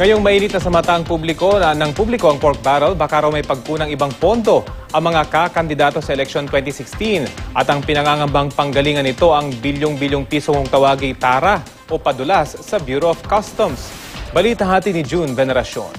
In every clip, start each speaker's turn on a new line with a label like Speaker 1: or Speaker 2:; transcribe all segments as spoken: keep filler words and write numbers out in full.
Speaker 1: Ngayong mainit na sa mata ang publiko na ng publiko ang pork barrel, baka raw may pagkunang ibang pondo ang mga kakandidato sa eleksyon twenty sixteen. At ang pinangangambang panggalingan nito ang bilyong-bilyong piso kung tawagi tara o padulas sa Bureau of Customs. Balita hati ni June Veneracion.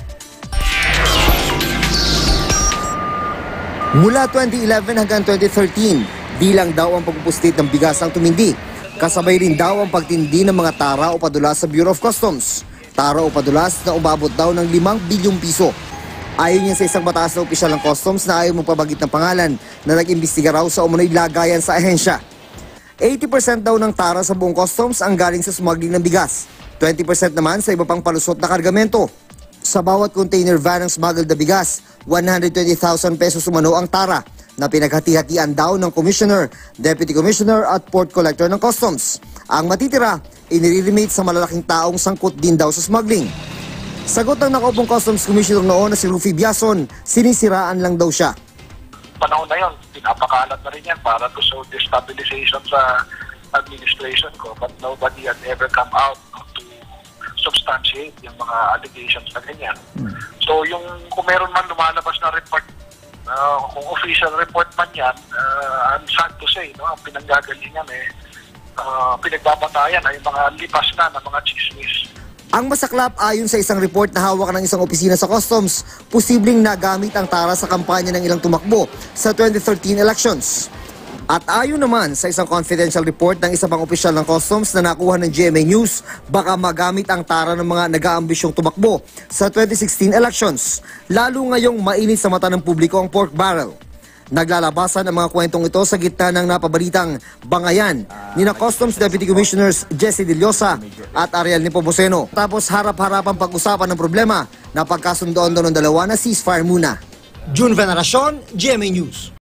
Speaker 2: Mula twenty eleven hanggang twenty thirteen, bilang daw ang pagpupuslit ng bigas ang tumindi. Kasabay rin daw ang pagtindi ng mga tara o padulas sa Bureau of Customs. Tara o padulas na umabot daw ng limang bilyong piso. Ayon yan sa isang mataas na opisyal ng customs na ayaw magpabagit ng pangalan na nag-imbestiga raw sa umunoy lagayan sa ahensya. eighty percent daw ng tara sa buong customs ang galing sa smuggling ng bigas. twenty percent naman sa iba pang palusot na kargamento. Sa bawat container van ng smuggled na bigas, one hundred twenty thousand pesos umano ang tara na pinaghati-hatian daw ng Commissioner, Deputy Commissioner at Port Collector ng Customs. Ang matitira, inire-remit sa malalaking taong sangkot din daw sa smuggling. Sagot ng nakaupong Customs Commissioner noon na si Rufy Biason, sinisiraan lang daw siya.
Speaker 3: Panahon na yun, pinapakalat na rin yan para to show destabilization sa administration ko. But nobody had ever come out to substantiate yung mga allegations na ganyan. Hmm. So yung kung meron man lumalabas na report, Uh, kung official report man yan, uh, I'm sad to say, no? Ang pinanggagalingan eh, uh, pinagbabatayan ay mga lipas na ng mga chismis.
Speaker 2: Ang masaklap ayon sa isang report na hawak ng isang opisina sa Customs, posibleng nagamit ang tara sa kampanya ng ilang tumakbo sa twenty thirteen elections. At ayon naman sa isang confidential report ng isa pang opisyal ng Customs na nakuha ng G M A News, baka magamit ang tara ng mga nag-aambisyong tumakbo sa twenty sixteen elections, lalo ngayong mainit sa mata ng publiko ang pork barrel. Naglalabasan ang mga kwentong ito sa gitna ng napabalitang bangayan ni na Customs Deputy Commissioners Jesse De Llosa at Ariel Nepomuceno. Tapos harap-harapang pag-usapan ng problema na pagkasundoan daw ng dalawa na ceasefire muna.
Speaker 4: June Veneracion, G M A News.